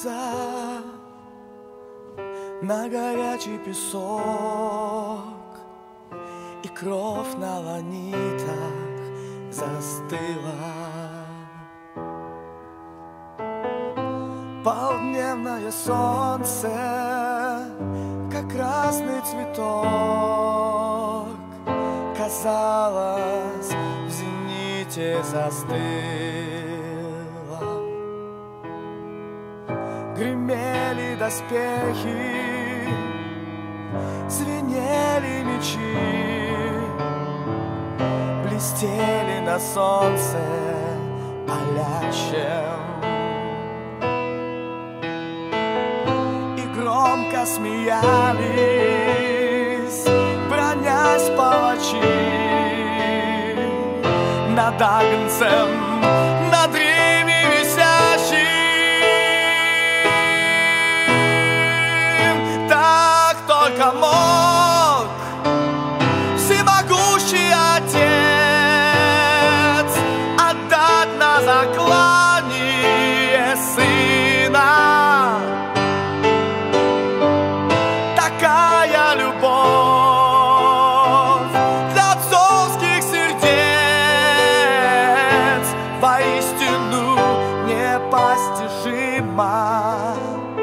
глаза на горячий песок, и кровь на ланитах застыла. Полдневное солнце, как красный цветок, казалось, в зените застыло. Гремели доспехи, звенели мечи, блестели на солнце палящем. И громко смеялись, бронясь палачи, над Агнцем, над Риме висящим. Так только мог всемогущий Отец отдать на заклание Сына. Такая любовь для отцовских сердец воистину непостижима.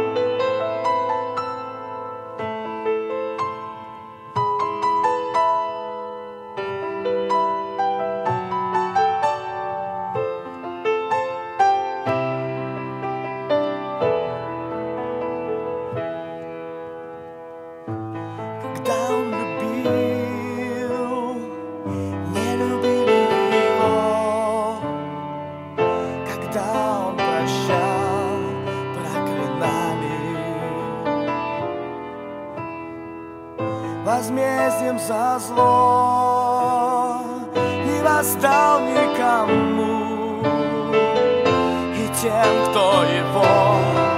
Когда он любил, не любили его. Когда он прощал, проклинали. Возмездием за зло не воздал никому, и тем, кто его